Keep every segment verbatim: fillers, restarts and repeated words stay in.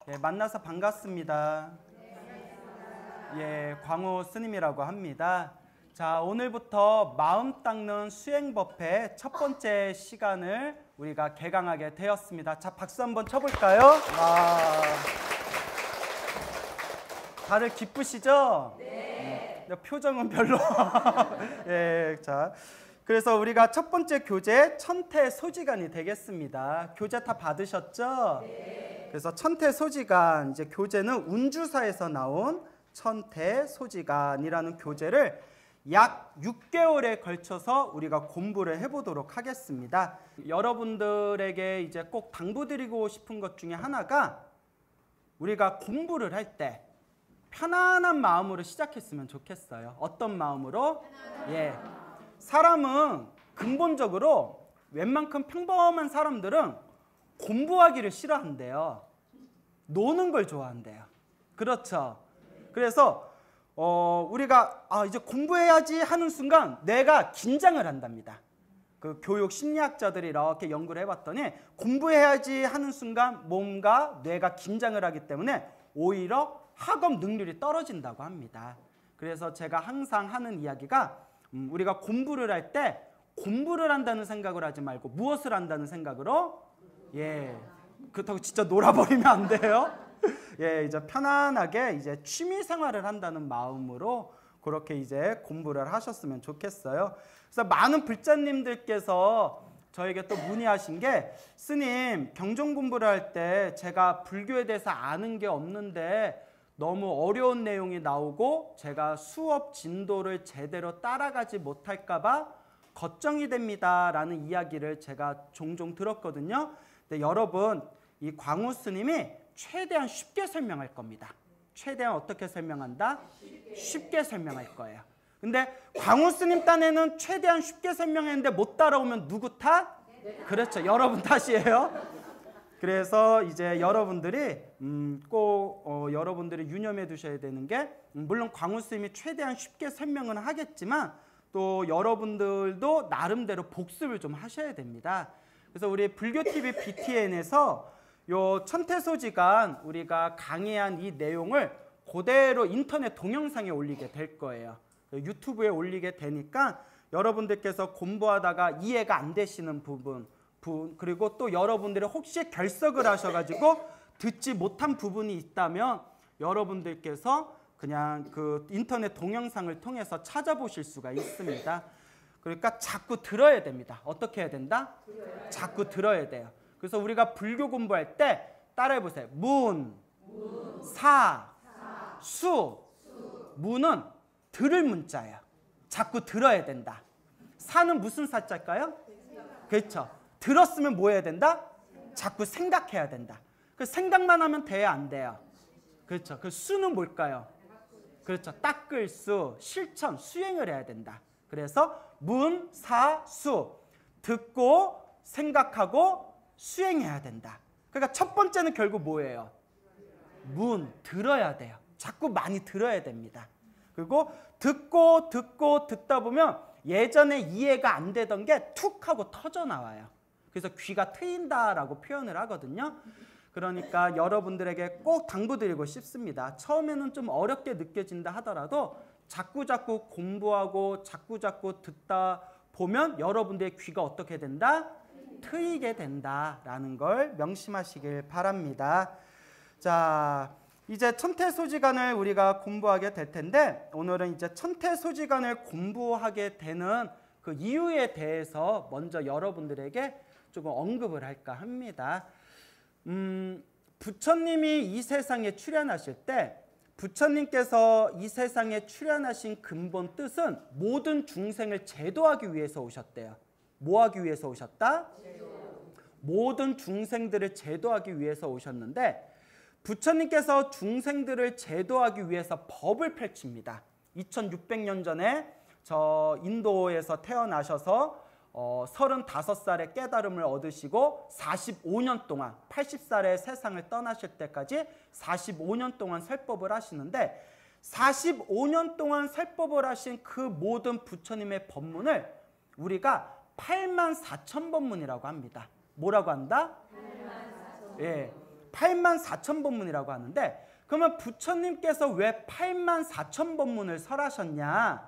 예, 만나서 반갑습니다. 예, 광호 스님이라고 합니다. 자, 오늘부터 마음 닦는 수행법회 첫 번째 시간을 우리가 개강하게 되었습니다. 자, 박수 한번 쳐볼까요? 와. 다들 기쁘시죠? 네. 음, 표정은 별로. 예, 자. 그래서 우리가 첫 번째 교재 천태소지간이 되겠습니다. 교재 다 받으셨죠? 네. 그래서 천태소지간, 이제 교재는 운주사에서 나온 천태소지간이라는 교재를 약 육 개월에 걸쳐서 우리가 공부를 해보도록 하겠습니다. 여러분들에게 이제 꼭 당부드리고 싶은 것 중에 하나가 우리가 공부를 할 때 편안한 마음으로 시작했으면 좋겠어요. 어떤 마음으로? 예. 사람은 근본적으로 웬만큼 평범한 사람들은 공부하기를 싫어한대요. 노는 걸 좋아한대요. 그렇죠? 그래서 어, 우리가 아, 이제 공부해야지 하는 순간 뇌가 긴장을 한답니다. 그 교육 심리학자들이 이렇게 연구를 해봤더니 공부해야지 하는 순간 몸과 뇌가 긴장을 하기 때문에 오히려 학업 능률이 떨어진다고 합니다. 그래서 제가 항상 하는 이야기가 음, 우리가 공부를 할 때 공부를 한다는 생각을 하지 말고 무엇을 한다는 생각으로? 예, 그렇다고 진짜 놀아버리면 안 돼요. 예, 이제 편안하게 이제 취미 생활을 한다는 마음으로 그렇게 이제 공부를 하셨으면 좋겠어요. 그래서 많은 불자님들께서 저에게 또 문의하신 게 스님, 경전 공부를 할 때 제가 불교에 대해서 아는 게 없는데 너무 어려운 내용이 나오고 제가 수업 진도를 제대로 따라가지 못할까 봐 걱정이 됩니다 라는 이야기를 제가 종종 들었거든요. 근데 여러분, 이 광호 스님이 최대한 쉽게 설명할 겁니다. 최대한 어떻게 설명한다? 쉽게, 쉽게 설명할 거예요. 근데 광호 스님 딴에는 최대한 쉽게 설명했는데 못 따라오면 누구 탓? 네. 그렇죠. 여러분 탓이에요. 그래서 이제 여러분들이 음, 꼭 어, 여러분들이 유념해 두셔야 되는 게 음, 물론 광호 스님이 최대한 쉽게 설명은 하겠지만 또 여러분들도 나름대로 복습을 좀 하셔야 됩니다. 그래서 우리 불교티비 비티엔에서 요 천태소지간 우리가 강의한 이 내용을 그대로 인터넷 동영상에 올리게 될 거예요. 유튜브에 올리게 되니까 여러분들께서 공부하다가 이해가 안 되시는 부분, 부분 그리고 또 여러분들이 혹시 결석을 하셔가지고 듣지 못한 부분이 있다면 여러분들께서 그냥 그 인터넷 동영상을 통해서 찾아보실 수가 있습니다. 그러니까 자꾸 들어야 됩니다. 어떻게 해야 된다? 들어야 자꾸 들어야 돼요. 그래서 우리가 불교 공부할 때 따라해 보세요. 문, 문 사, 사, 수. 수. 문은 들을 문자예요. 자꾸 들어야 된다. 사는 무슨 사자일까요? 그렇죠. 들었으면 뭐 해야 된다? 자꾸 생각해야 된다. 그 생각만 하면 돼야 안 돼요. 그렇죠. 그 수는 뭘까요? 그렇죠. 닦을 수, 실천, 수행을 해야 된다. 그래서 문, 사, 수. 듣고 생각하고 수행해야 된다. 그러니까 첫 번째는 결국 뭐예요? 문, 들어야 돼요. 자꾸 많이 들어야 됩니다. 그리고 듣고 듣고 듣다 보면 예전에 이해가 안 되던 게 툭 하고 터져 나와요. 그래서 귀가 트인다라고 표현을 하거든요. 그러니까 여러분들에게 꼭 당부드리고 싶습니다. 처음에는 좀 어렵게 느껴진다 하더라도 자꾸자꾸 공부하고 자꾸자꾸 듣다 보면 여러분들의 귀가 어떻게 된다? 트이게 된다라는 걸 명심하시길 바랍니다. 자, 이제 천태소지간을 우리가 공부하게 될 텐데 오늘은 이제 천태소지간을 공부하게 되는 그 이유에 대해서 먼저 여러분들에게 조금 언급을 할까 합니다. 음, 부처님이 이 세상에 출현하실 때 부처님께서 이 세상에 출현하신 근본 뜻은 모든 중생을 제도하기 위해서 오셨대요. 뭐 하기 위해서 오셨다? 제도. 모든 중생들을 제도하기 위해서 오셨는데 부처님께서 중생들을 제도하기 위해서 법을 펼칩니다. 이천육백 년 전에 저 인도에서 태어나셔서 어, 서른다섯 살에 깨달음을 얻으시고 사십오 년 동안 팔십 살에 세상을 떠나실 때까지 사십오 년 동안 설법을 하시는데 사십오 년 동안 설법을 하신 그 모든 부처님의 법문을 우리가 팔만 사천 법문이라고 합니다. 뭐라고 한다? 팔만 사천 번. 예, 팔만 사천 번문이라고 하는데, 그러면 부처님께서 왜 팔만 사천 번문을 설하셨냐?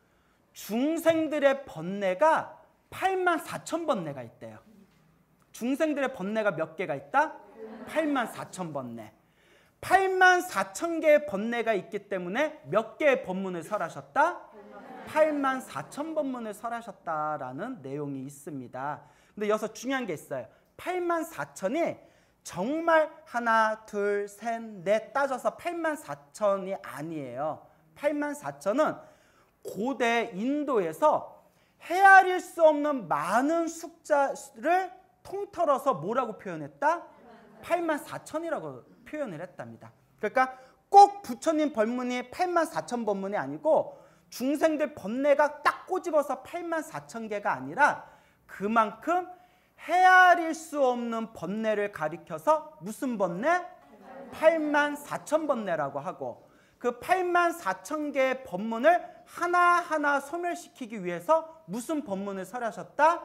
중생들의 번뇌가 팔만 사천 번뇌가 있대요. 중생들의 번뇌가 몇 개가 있다? 팔만 사천 번뇌. 팔만 사천 개의 번뇌가 있기 때문에 몇 개의 법문을 설하셨다? 팔만 사천 번문을 설하셨다라는 내용이 있습니다. 근데 여기서 중요한 게 있어요. 팔만 사천이 정말 하나, 둘, 셋, 넷 따져서 팔만 사천이 아니에요. 팔만 사천은 고대 인도에서 헤아릴 수 없는 많은 숫자를 통틀어서 뭐라고 표현했다? 팔만 사천이라고 표현을 했답니다. 그러니까 꼭 부처님 법문이 팔만 사천 법문이 아니고 중생들 번뇌가 딱 꼬집어서 팔만 사천 개가 아니라 그만큼 헤아릴 수 없는 번뇌를 가리켜서 무슨 번뇌? 팔만 사천 번뇌라고 하고, 그 팔만 사천 개의 법문을 하나하나 소멸시키기 위해서 무슨 법문을 설하셨다?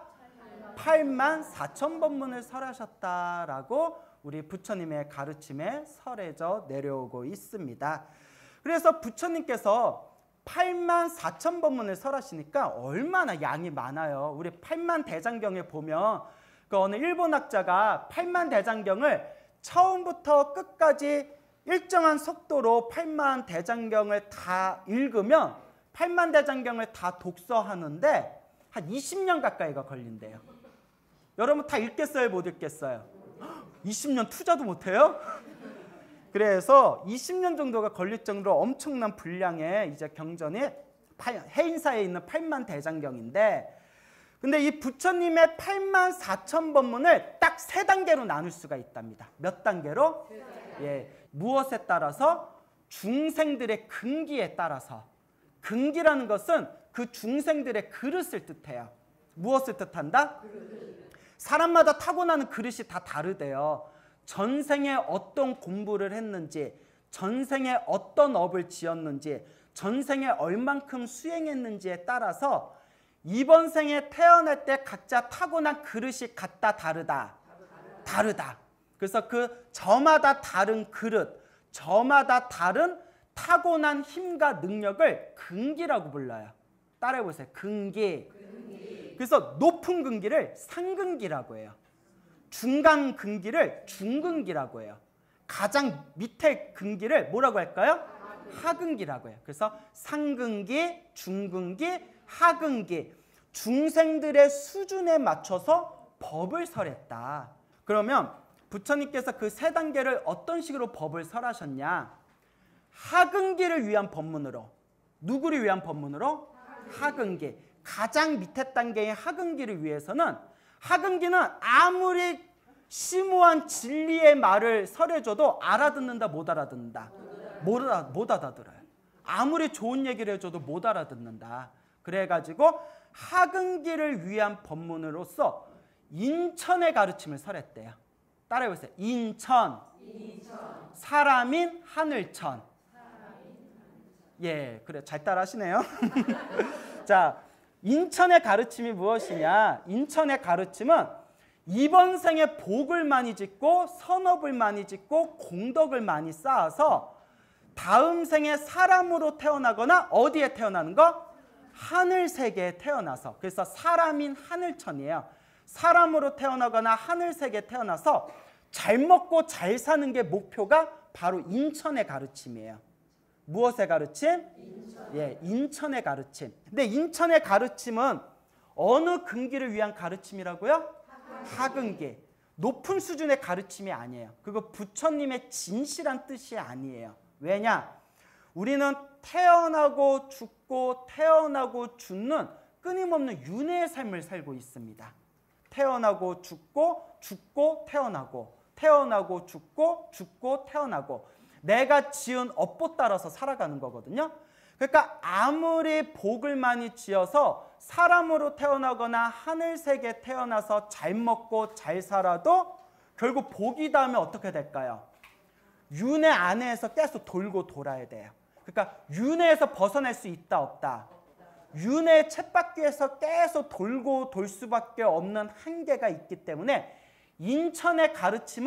팔만 사천 법문을 설하셨다라고 우리 부처님의 가르침에 설해져 내려오고 있습니다. 그래서 부처님께서 팔만 사천 법문을 설하시니까 얼마나 양이 많아요. 우리 팔만 대장경에 보면 그 어느 일본 학자가 팔만 대장경을 처음부터 끝까지 일정한 속도로 팔만 대장경을 다 읽으면 팔만 대장경을 다 독서하는데 한 이십 년 가까이가 걸린대요. 여러분 다 읽겠어요? 못 읽겠어요? 이십 년 투자도 못해요? 그래서 이십 년 정도가 걸릴 정도로 엄청난 분량의 이제 경전이 해인사에 있는 팔만 대장경인데, 근데 이 부처님의 팔만 사천 법문을 딱 세 단계로 나눌 수가 있답니다. 몇 단계로? 예, 무엇에 따라서? 중생들의 근기에 따라서. 근기라는 것은 그 중생들의 그릇을 뜻해요. 무엇을 뜻한다? 사람마다 타고나는 그릇이 다 다르대요. 전생에 어떤 공부를 했는지, 전생에 어떤 업을 지었는지, 전생에 얼만큼 수행했는지에 따라서 이번 생에 태어날 때 각자 타고난 그릇이 같다 다르다. 다르다. 그래서 그 저마다 다른 그릇, 저마다 다른 타고난 힘과 능력을 근기라고 불러요. 따라해보세요. 근기. 근기. 그래서 높은 근기를 상근기라고 해요. 중간 근기를 중근기라고 해요. 가장 밑에 근기를 뭐라고 할까요? 하근기라고 해요. 그래서 상근기, 중근기, 하근기. 중생들의 수준에 맞춰서 법을 설했다. 그러면 부처님께서 그 세 단계를 어떤 식으로 법을 설하셨냐? 하근기를 위한 법문으로. 누구를 위한 법문으로? 하근기. 가장 밑에 단계의 하근기를 위해서는, 하근기는 아무리 심오한 진리의 말을 설해줘도 알아듣는다 못 알아듣는다? 못, 알아, 못 알아들어요. 아무리 좋은 얘기를 해줘도 못 알아듣는다. 그래가지고 하근기를 위한 법문으로서 인천의 가르침을 설했대요. 따라해보세요. 인천. 인천. 사람인 하늘천. 예, 그래 잘 따라하시네요. 자, 인천의 가르침이 무엇이냐? 인천의 가르침은 이번 생에 복을 많이 짓고 선업을 많이 짓고 공덕을 많이 쌓아서 다음 생에 사람으로 태어나거나 어디에 태어나는 거? 하늘 세계에 태어나서. 그래서 사람인 하늘천이에요. 사람으로 태어나거나 하늘 세계에 태어나서 잘 먹고 잘 사는 게 목표가 바로 인천의 가르침이에요. 무엇의 가르침? 인천. 예, 인천의 가르침. 근데 인천의 가르침은 어느 근기를 위한 가르침이라고요? 하근기. 높은 수준의 가르침이 아니에요. 그거 부처님의 진실한 뜻이 아니에요. 왜냐? 우리는 태어나고 죽고 태어나고 죽는 끊임없는 윤회의 삶을 살고 있습니다. 태어나고 죽고 죽고 태어나고 태어나고 죽고 죽고 태어나고 내가 지은 업보 따라서 살아가는 거거든요. 그러니까 아무리 복을 많이 지어서 사람으로 태어나거나 하늘세계에 태어나서 잘 먹고 잘 살아도 결국 복이 닿으면 어떻게 될까요? 윤회 안에서 계속 돌고 돌아야 돼요. 그러니까 윤회에서 벗어날 수 있다 없다? 윤회 쳇바퀴에서 계속 돌고 돌 수밖에 없는 한계가 있기 때문에 인천의 가르침은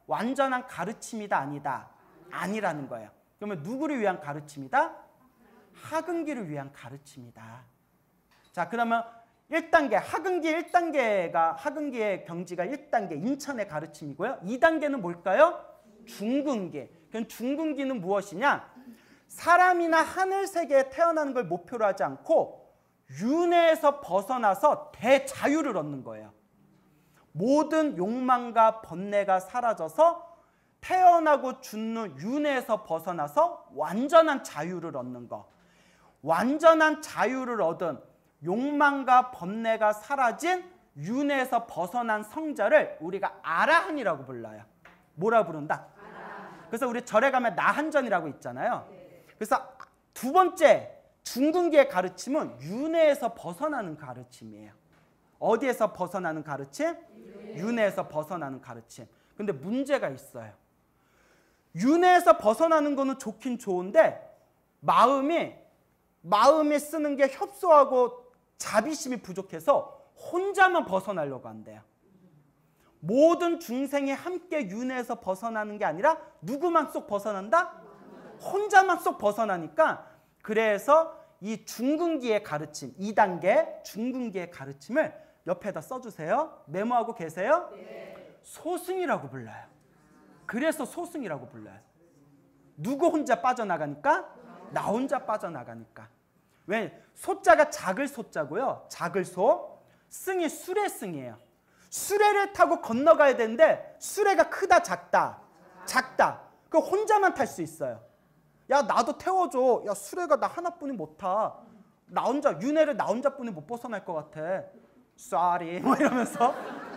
완전한 가르침이다 아니다? 아니라는 거예요. 그러면 누구를 위한 가르침이다? 학은기를 위한 가르침이다. 자, 그러면 일 단계, 학은기 일 단계가 학은기의 경지가 일 단계 인천의 가르침이고요. 이 단계는 뭘까요? 중근기. 그럼 중근기는 무엇이냐? 사람이나 하늘 세계에 태어나는 걸 목표로 하지 않고 윤회에서 벗어나서 대자유를 얻는 거예요. 모든 욕망과 번뇌가 사라져서 태어나고 죽는 윤회에서 벗어나서 완전한 자유를 얻는 거. 완전한 자유를 얻은 욕망과 번뇌가 사라진 윤회에서 벗어난 성자를 우리가 아라한이라고 불러요. 뭐라 부른다? 그래서 우리 절에 가면 나한전이라고 있잖아요. 그래서 두 번째 중근기의 가르침은 윤회에서 벗어나는 가르침이에요. 어디에서 벗어나는 가르침? 윤회에서 벗어나는 가르침. 근데 문제가 있어요. 윤회에서 벗어나는 거는 좋긴 좋은데 마음이 마음이 쓰는 게 협소하고 자비심이 부족해서 혼자만 벗어나려고 한대요. 모든 중생이 함께 윤회에서 벗어나는 게 아니라 누구만 쏙 벗어난다? 혼자만 쏙 벗어나니까 그래서 이 중근기의 가르침, 이 단계 중근기의 가르침을 옆에다 써주세요. 메모하고 계세요? 네. 소승이라고 불러요. 그래서 소승이라고 불러요. 누구 혼자 빠져나가니까? 나 혼자 빠져나가니까. 왜? 소자가 작을 소자고요. 작을 소. 승이 수레 승이에요. 수레를 타고 건너가야 되는데 수레가 크다 작다? 작다. 그 혼자만 탈 수 있어요. 야 나도 태워줘. 야 수레가 나 하나뿐이 못 타. 나 혼자 윤회를 나 혼자뿐이 못 벗어날 것 같아. 쏘리 뭐 이러면서.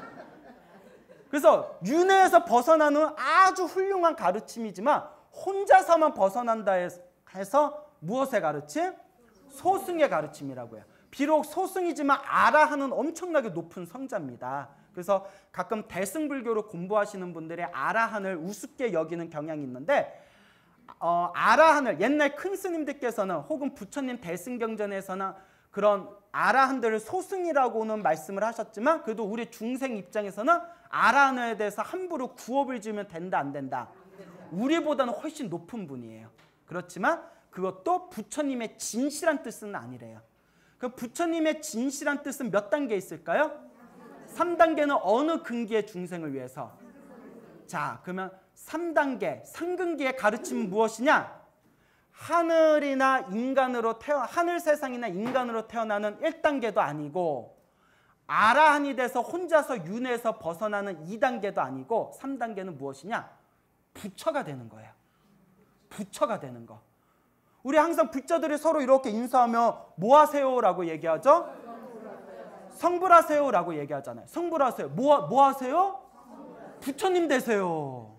그래서 윤회에서 벗어나는 아주 훌륭한 가르침이지만 혼자서만 벗어난다 해서 무엇의 가르침? 소승의 가르침이라고요. 비록 소승이지만 아라한은 엄청나게 높은 성자입니다. 그래서 가끔 대승불교로 공부하시는 분들이 아라한을 우습게 여기는 경향이 있는데 어, 아라한을 옛날 큰 스님들께서는 혹은 부처님 대승경전에서는 그런 아라한들을 소승이라고는 말씀을 하셨지만 그래도 우리 중생 입장에서는 아라한에 대해서 함부로 구업을 지으면 된다 안 된다? 우리보다는 훨씬 높은 분이에요. 그렇지만 그것도 부처님의 진실한 뜻은 아니래요. 그 부처님의 진실한 뜻은 몇 단계 있을까요? 삼 단계는 어느 근기의 중생을 위해서? 자, 그러면 삼 단계, 상근기의 가르침은 무엇이냐? 하늘이나 인간으로 태어 하늘 세상이나 인간으로 태어나는 일 단계도 아니고 아라한이 돼서 혼자서 윤회에서 벗어나는 이 단계도 아니고 삼 단계는 무엇이냐? 부처가 되는 거예요. 부처가 되는 거. 우리 항상 불자들이 서로 이렇게 인사하면 뭐 하세요? 라고 얘기하죠? 성불하세요 라고 얘기하잖아요. 성불하세요. 뭐, 뭐 하세요? 부처님 되세요.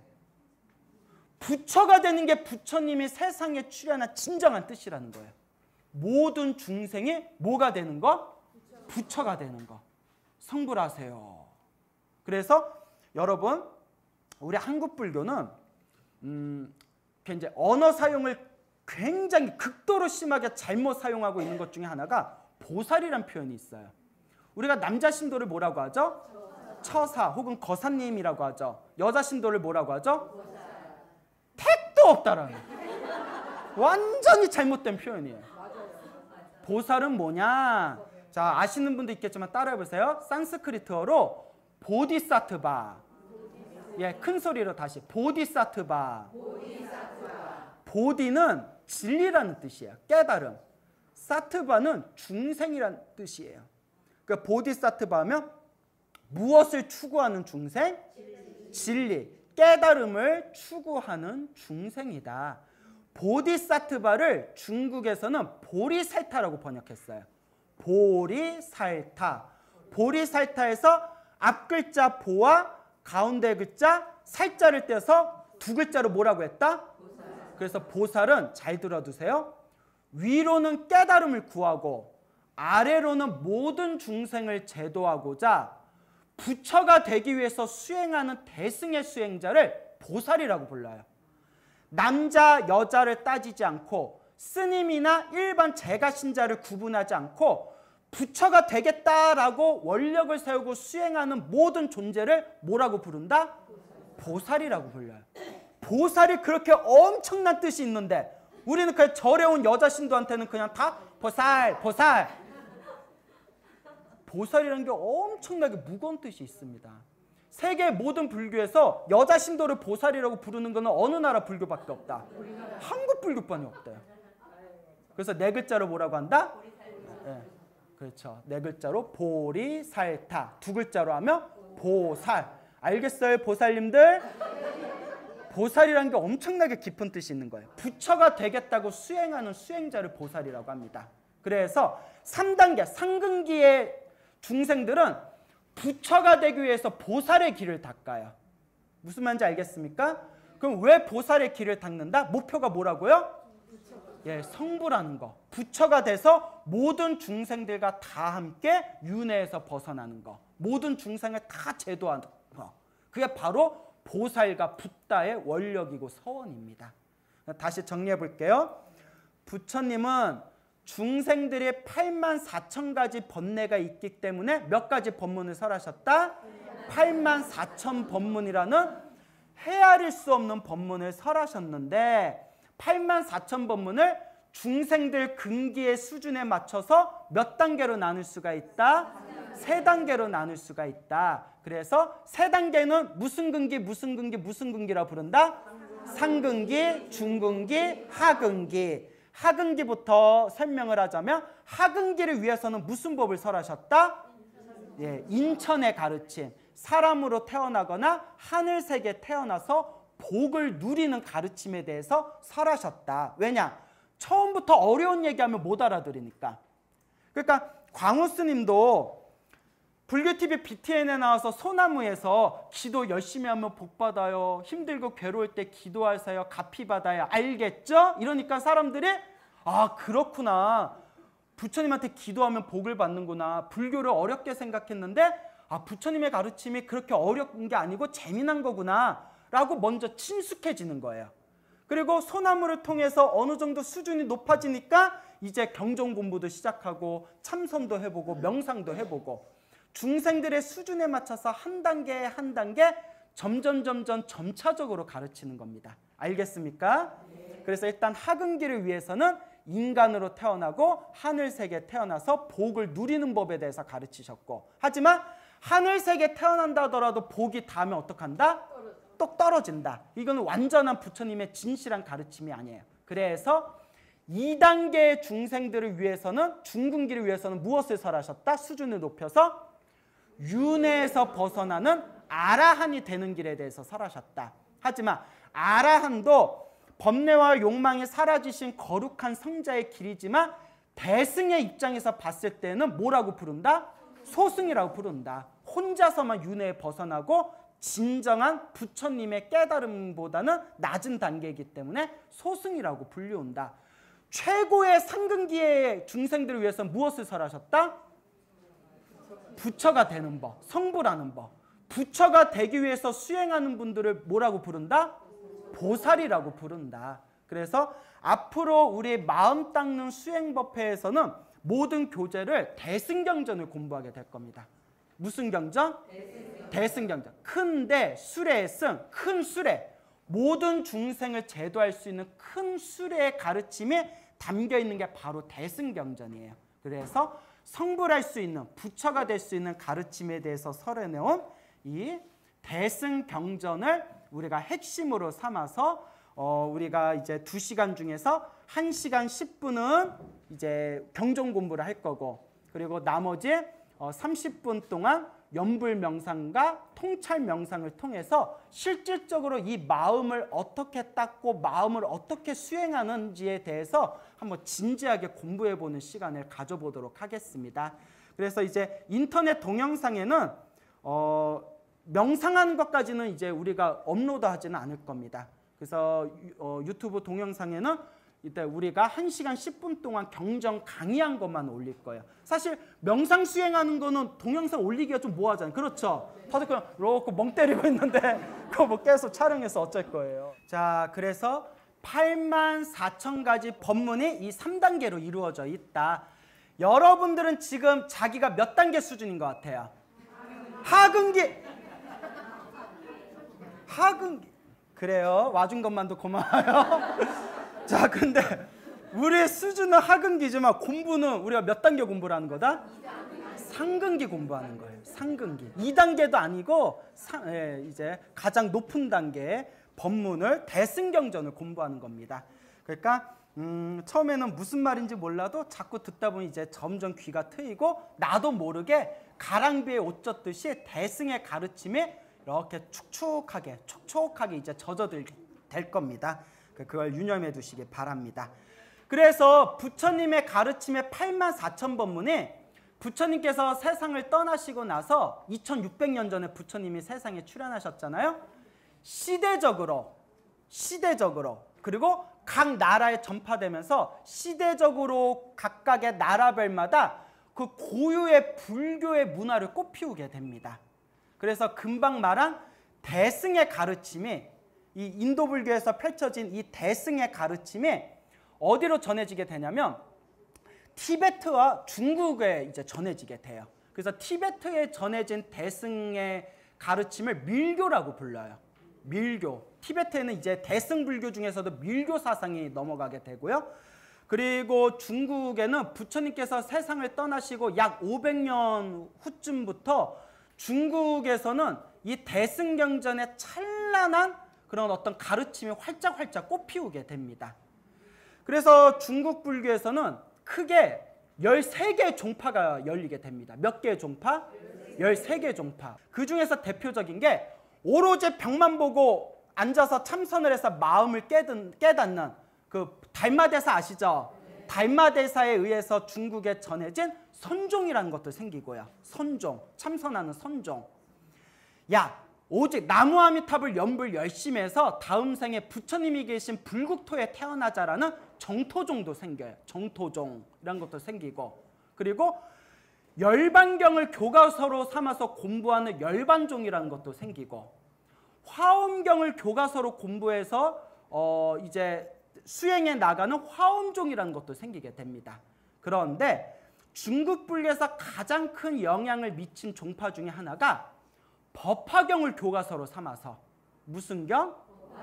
부처가 되는 게 부처님이 세상에 출현한 진정한 뜻이라는 거예요. 모든 중생이 뭐가 되는 거? 부처가 되는 거. 성불하세요. 그래서 여러분 우리 한국 불교는 음, 이제 언어 사용을 굉장히 극도로 심하게 잘못 사용하고 있는 것 중에 하나가 보살이란 표현이 있어요. 우리가 남자 신도를 뭐라고 하죠? 처사 혹은 거사님이라고 하죠. 여자 신도를 뭐라고 하죠? 택도 없다라는 완전히 잘못된 표현이에요. 보살은 뭐냐? 자, 아시는 분도 있겠지만 따라해보세요. 산스크리트어로 보디사트바. 예, 큰 소리로 다시 보디사트바. 보디는 진리라는 뜻이에요. 깨달음. 사트바는 중생이라는 뜻이에요. 그러니까 보디사트바면 무엇을 추구하는 중생? 진리. 진리. 깨달음을 추구하는 중생이다. 보디사트바를 중국에서는 보리살타라고 번역했어요. 보리살타. 보리살타에서 앞 글자 보와 가운데 글자 살자를 떼서 두 글자로 뭐라고 했다? 그래서 보살은 잘 들어두세요. 위로는 깨달음을 구하고 아래로는 모든 중생을 제도하고자 부처가 되기 위해서 수행하는 대승의 수행자를 보살이라고 불러요. 남자, 여자를 따지지 않고 스님이나 일반 재가신자를 구분하지 않고 부처가 되겠다라고 원력을 세우고 수행하는 모든 존재를 뭐라고 부른다? 보살이라고 불려요. 보살이 그렇게 엄청난 뜻이 있는데 우리는 그냥 절에 온 여자 신도한테는 그냥 다 보살, 보살. 보살이라는 게 엄청나게 무거운 뜻이 있습니다. 세계 모든 불교에서 여자 신도를 보살이라고 부르는 것은 어느 나라 불교밖에 없다. 한국 불교뿐이 없대요. 그래서 네 글자로 뭐라고 한다? 네, 그렇죠. 네 글자로 보리살타. 두 글자로 하면 보살. 알겠어요, 보살님들? 보살이라는 게 엄청나게 깊은 뜻이 있는 거예요. 부처가 되겠다고 수행하는 수행자를 보살이라고 합니다. 그래서 삼 단계, 상근기의 중생들은 부처가 되기 위해서 보살의 길을 닦아요. 무슨 말인지 알겠습니까? 그럼 왜 보살의 길을 닦는다? 목표가 뭐라고요? 예, 성부라는 거. 부처가 돼서 모든 중생들과 다 함께 윤회에서 벗어나는 거. 모든 중생을 다 제도하는 거. 그게 바로 보살과 붓다의 원력이고 서원입니다. 다시 정리해 볼게요. 부처님은 중생들의 팔만 사천 가지 번뇌가 있기 때문에 몇 가지 법문을 설하셨다? 팔만 사천 법문이라는 헤아릴 수 없는 법문을 설하셨는데 팔만 사천 법문을 중생들 근기의 수준에 맞춰서 몇 단계로 나눌 수가 있다? 세 단계로 나눌 수가 있다. 그래서 세 단계는 무슨 근기, 무슨 근기, 무슨 근기라 부른다? 상근기, 중근기, 하근기. 하근기부터 설명을 하자면 하근기를 위해서는 무슨 법을 설하셨다? 예, 인천의 가르침. 사람으로 태어나거나 하늘색에 태어나서 복을 누리는 가르침에 대해서 설하셨다. 왜냐? 처음부터 어려운 얘기하면 못 알아들으니까. 그러니까 광우 스님도 불교티비 비티엔에 나와서 소나무에서 기도 열심히 하면 복 받아요. 힘들고 괴로울 때 기도하세요. 갚이 받아요. 알겠죠? 이러니까 사람들이 아 그렇구나. 부처님한테 기도하면 복을 받는구나. 불교를 어렵게 생각했는데 아 부처님의 가르침이 그렇게 어려운 게 아니고 재미난 거구나 라고 먼저 친숙해지는 거예요. 그리고 소나무를 통해서 어느 정도 수준이 높아지니까 이제 경전 공부도 시작하고 참선도 해보고 명상도 해보고 중생들의 수준에 맞춰서 한 단계 한 단계 점점 점점 점차적으로 가르치는 겁니다. 알겠습니까? 그래서 일단 하근기를 위해서는 인간으로 태어나고 하늘색에 태어나서 복을 누리는 법에 대해서 가르치셨고 하지만 하늘색에 태어난다 하더라도 복이 닿으면 어떡한다? 또 떨어진다. 이거는 완전한 부처님의 진실한 가르침이 아니에요. 그래서 이 단계의 중생들을 위해서는 중근기를 위해서는 무엇을 설하셨다? 수준을 높여서 윤회에서 벗어나는 아라한이 되는 길에 대해서 설하셨다. 하지만 아라한도 번뇌와 욕망이 사라지신 거룩한 성자의 길이지만 대승의 입장에서 봤을 때는 뭐라고 부른다? 소승이라고 부른다. 혼자서만 윤회에 벗어나고 진정한 부처님의 깨달음보다는 낮은 단계이기 때문에 소승이라고 불리운다. 최고의 상근기의 중생들을 위해서 무엇을 설하셨다? 부처가 되는 법, 성부라는 법. 부처가 되기 위해서 수행하는 분들을 뭐라고 부른다? 보살이라고 부른다. 그래서 앞으로 우리 마음 닦는 수행법회에서는 모든 교재를 대승경전을 공부하게 될 겁니다. 무슨 경전? 대승경전. 대승경전. 큰데 수레의 승, 큰 수레. 모든 중생을 제도할 수 있는 큰 수레의 가르침이 담겨 있는 게 바로 대승경전이에요. 그래서 성불할 수 있는, 부처가 될 수 있는 가르침에 대해서 설해내온 이 대승경전을 우리가 핵심으로 삼아서 어, 우리가 이제 두 시간 중에서 한 시간 십 분은 이제 경전 공부를 할 거고 그리고 나머지 어, 삼십 분 동안 연불 명상과 통찰 명상을 통해서 실질적으로 이 마음을 어떻게 닦고 마음을 어떻게 수행하는지에 대해서 한번 진지하게 공부해보는 시간을 가져보도록 하겠습니다. 그래서 이제 인터넷 동영상에는 어, 명상하는 것까지는 이제 우리가 업로드하지는 않을 겁니다. 그래서 어, 유튜브 동영상에는 이때 우리가 한 시간 십 분 동안 경전 강의한 것만 올릴 거예요. 사실 명상 수행하는 거는 동영상 올리기가 좀 뭐하잖아요. 그렇죠? 다들 그냥 이렇게 멍 때리고 있는데 그거 뭐 계속 촬영해서 어쩔 거예요. 자, 그래서 팔만 사천 가지 법문이 이 삼 단계로 이루어져 있다. 여러분들은 지금 자기가 몇 단계 수준인 것 같아요? 하근기. 학은 그래요. 와준 것만도 고마워요. 자, 근데 우리의 수준은 하근기지만 공부는 우리가 몇 단계 공부를 하는 거다? 상근기 공부하는 거예요. 상근기. 이 단계도 아니고 상, 예, 이제 가장 높은 단계의 법문을 대승경전을 공부하는 겁니다. 그러니까 음, 처음에는 무슨 말인지 몰라도 자꾸 듣다 보니 이제 점점 귀가 트이고 나도 모르게 가랑비에 옷 젖듯이 대승의 가르침이 이렇게 축축하게 촉촉하게 이제 젖어들 될 겁니다. 그걸 유념해 두시기 바랍니다. 그래서 부처님의 가르침의 팔만 사천 법문이 부처님께서 세상을 떠나시고 나서 이천육백 년 전에 부처님이 세상에 출현하셨잖아요. 시대적으로 시대적으로 그리고 각 나라에 전파되면서 시대적으로 각각의 나라별마다 그 고유의 불교의 문화를 꽃피우게 됩니다. 그래서 금방 말한 대승의 가르침이 이 인도 불교에서 펼쳐진 이 대승의 가르침이 어디로 전해지게 되냐면 티베트와 중국에 이제 전해지게 돼요. 그래서 티베트에 전해진 대승의 가르침을 밀교라고 불러요. 밀교. 티베트에는 이제 대승 불교 중에서도 밀교 사상이 넘어가게 되고요. 그리고 중국에는 부처님께서 세상을 떠나시고 약 오백 년 후쯤부터 중국에서는 이 대승경전의 찬란한 그런 어떤 가르침이 활짝활짝 꽃피우게 됩니다. 그래서 중국 불교에서는 크게 열세 개의 종파가 열리게 됩니다. 몇 개의 종파? 열세 개의 종파. 그 중에서 대표적인 게 오로지 벽만 보고 앉아서 참선을 해서 마음을 깨닫는, 깨닫는 그 달마대사 아시죠? 달마대사에 의해서 중국에 전해진 선종이라는 것도 생기고요. 선종, 참선하는 선종. 야, 오직 나무아미탑을 연불 열심히 해서 다음 생에 부처님이 계신 불국토에 태어나자라는 정토종도 생겨요. 정토종 이런 것도 생기고, 그리고 열반경을 교과서로 삼아서 공부하는 열반종이라는 것도 생기고, 화엄경을 교과서로 공부해서 어 이제 수행해 나가는 화엄종이라는 것도 생기게 됩니다. 그런데 중국 불교에서 가장 큰 영향을 미친 종파 중에 하나가 법화경을 교과서로 삼아서, 무슨 경?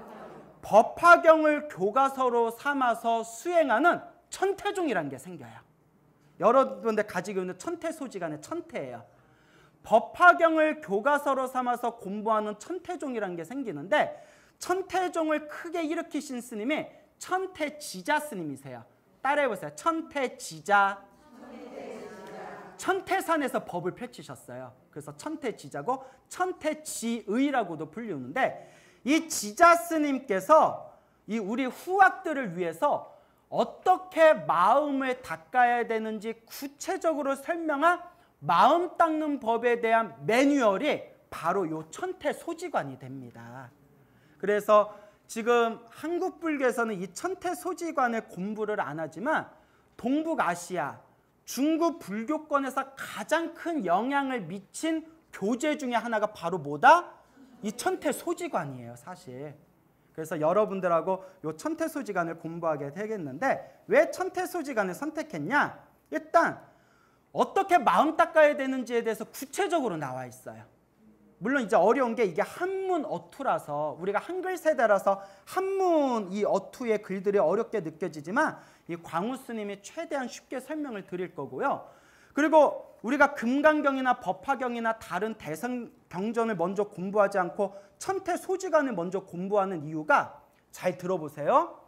법화경을 교과서로 삼아서 수행하는 천태종이라는 게 생겨요. 여러분들 가지고 있는 천태소지간의 천태예요. 법화경을 교과서로 삼아서 공부하는 천태종이라는 게 생기는데, 천태종을 크게 일으키신 스님이 천태지자 스님이세요. 따라해보세요. 천태지자. 천태산에서 법을 펼치셨어요. 그래서 천태지자고 천태지의라고도 불리우는데, 이 지자 스님께서 이 우리 후학들을 위해서 어떻게 마음을 닦아야 되는지 구체적으로 설명한 마음 닦는 법에 대한 매뉴얼이 바로 이 천태소지관이 됩니다. 그래서 지금 한국 불교에서는 이 천태소지관의 공부를 안 하지만 동북아시아, 중국 불교권에서 가장 큰 영향을 미친 교재 중에 하나가 바로 뭐다? 이 천태소지관이에요, 사실. 그래서 여러분들하고 이 천태소지관을 공부하게 되겠는데, 왜 천태소지관을 선택했냐? 일단 어떻게 마음 닦아야 되는지에 대해서 구체적으로 나와 있어요. 물론 이제 어려운 게 이게 한문 어투라서, 우리가 한글 세대라서 한문 이 어투의 글들이 어렵게 느껴지지만 이 광우 스님이 최대한 쉽게 설명을 드릴 거고요. 그리고 우리가 금강경이나 법화경이나 다른 대성 경전을 먼저 공부하지 않고 천태소지관을 먼저 공부하는 이유가, 잘 들어보세요.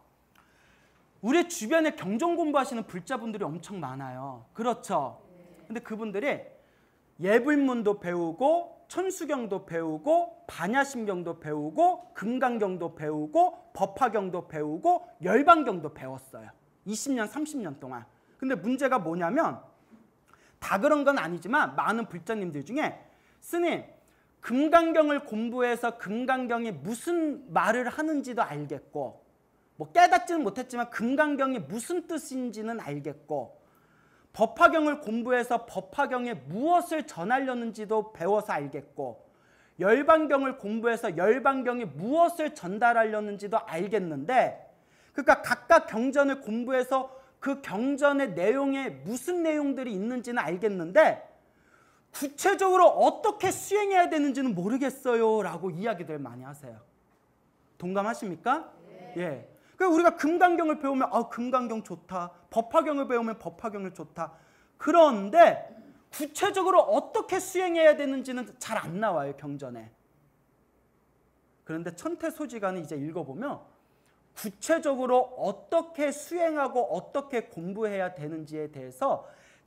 우리 주변에 경전 공부하시는 불자분들이 엄청 많아요. 그렇죠? 근데 그분들이 예불문도 배우고 천수경도 배우고 반야심경도 배우고 금강경도 배우고 법화경도 배우고 열반경도 배웠어요. 이십 년, 삼십 년 동안. 근데 문제가 뭐냐면, 다 그런 건 아니지만 많은 불자님들 중에 스님, 금강경을 공부해서 금강경이 무슨 말을 하는지도 알겠고, 뭐 깨닫지는 못했지만 금강경이 무슨 뜻인지는 알겠고, 법화경을 공부해서 법화경에 무엇을 전하려는지도 배워서 알겠고, 열반경을 공부해서 열반경이 무엇을 전달하려는지도 알겠는데, 그러니까 각각 경전을 공부해서 그 경전의 내용에 무슨 내용들이 있는지는 알겠는데 구체적으로 어떻게 수행해야 되는지는 모르겠어요 라고 이야기들 많이 하세요. 동감하십니까? 네. 예. 그러니까 우리가 금강경을 배우면 아, 금강경 좋다. 법화경을 배우면 법화경을 좋다. 그런데 구체적으로 어떻게 수행해야 되는지는 잘 안 나와요, 경전에. 그런데 천태소지간을 이제 읽어보면 구체적으로 어떻게 수행하고 어떻게 공부해야 되는지에 대해서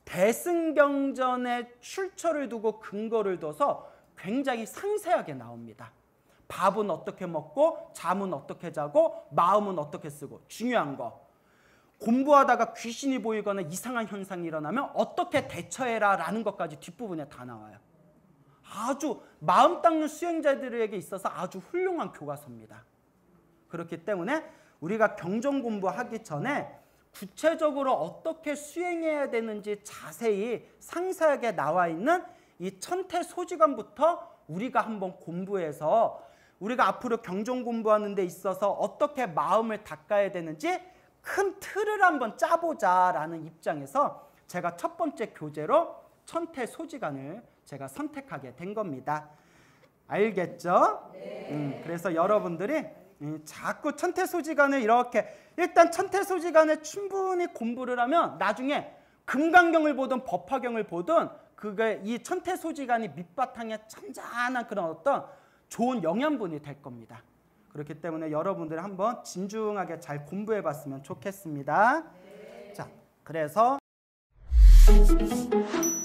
대승경전의 출처를 두고 근거를 둬서 굉장히 상세하게 나옵니다. 밥은 어떻게 먹고 잠은 어떻게 자고 마음은 어떻게 쓰고 중요한 거. 공부하다가 귀신이 보이거나 이상한 현상이 일어나면 어떻게 대처해라 라는 것까지 뒷부분에 다 나와요. 아주 마음 닦는 수행자들에게 있어서 아주 훌륭한 교과서입니다. 그렇기 때문에 우리가 경전 공부하기 전에 구체적으로 어떻게 수행해야 되는지 자세히 상세하게 나와 있는 이 천태소지간부터 우리가 한번 공부해서 우리가 앞으로 경전 공부하는 데 있어서 어떻게 마음을 닦아야 되는지 큰 틀을 한번 짜보자라는 입장에서 제가 첫 번째 교재로 천태소지간을 제가 선택하게 된 겁니다. 알겠죠? 네. 음, 그래서 여러분들이 음, 자꾸 천태소지간을 이렇게 일단 천태소지간을 충분히 공부를 하면 나중에 금강경을 보든 법화경을 보든 그게 이 천태소지간이 밑바탕에 잔잔한 그런 어떤 좋은 영양분이 될 겁니다. 그렇기 때문에 여러분들 한번 진중하게 잘 공부해 봤으면 좋겠습니다. 네. 자, 그래서